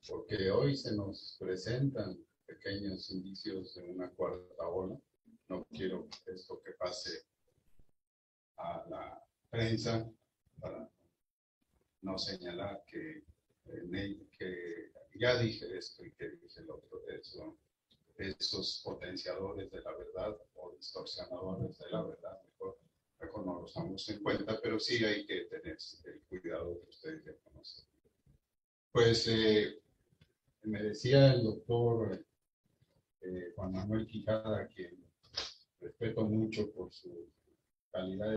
porque hoy se nos presentan pequeños indicios de una cuarta ola. No quiero esto que pase a la prensa para no señalar que ya dije esto y que dije el otro. Esos potenciadores de la verdad o distorsionadores de la verdad, mejor no los damos en cuenta, pero sí hay que tener el cuidado que ustedes ya conocen. Pues me decía el doctor Juan Manuel Quijada, quien respeto mucho por su calidad